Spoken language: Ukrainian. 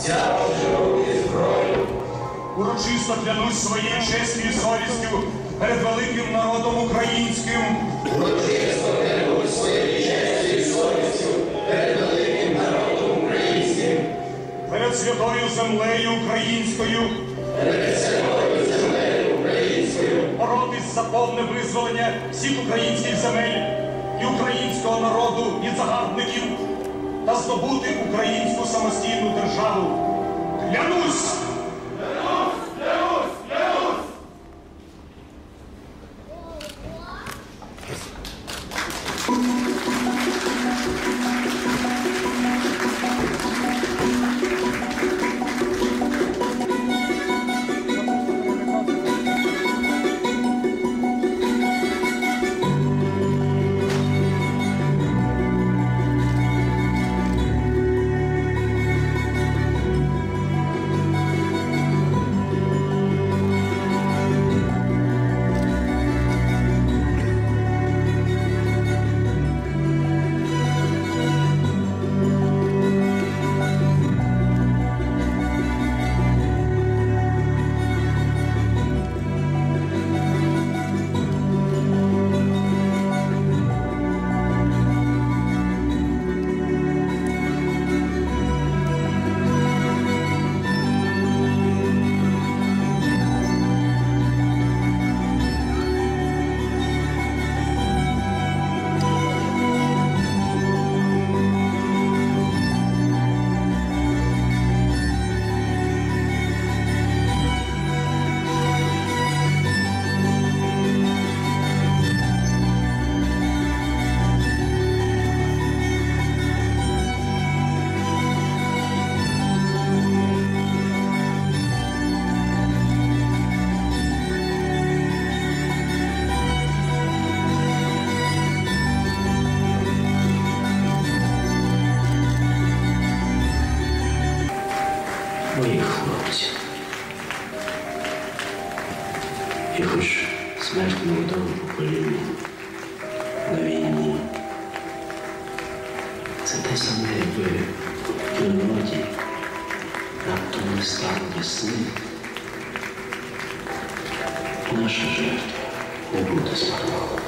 взяв же в руки зброю. Урочисто клянусь своєю честю і совістю перед великим народом українським. Урочисто клянусь своєю честю і совістю перед великим народом українським. Перед святою землею українською. Перед святою землею українською. Боротись за повне визволення всіх українських земель і українського народу від загарбників та здобути українську самостійну державу. Клянусь! Моїх хлопців. І хоч смерть молодого покоління на війні, це те саме, якби в кінноті раптом не стало весни, наша жертва не буде спадкова.